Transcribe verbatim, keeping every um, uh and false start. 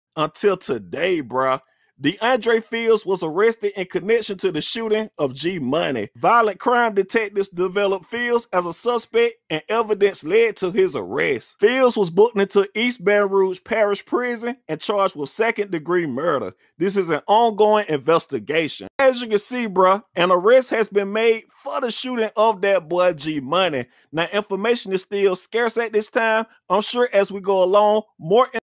until today, bruh. DeAndre Fields was arrested in connection to the shooting of G Money. Violent crime detectives developed Fields as a suspect and evidence led to his arrest. Fields was booked into East Baton Rouge Parish Prison and charged with second degree murder. This is an ongoing investigation. As you can see, bruh, an arrest has been made for the shooting of that boy G Money. Now, information is still scarce at this time. I'm sure as we go along, more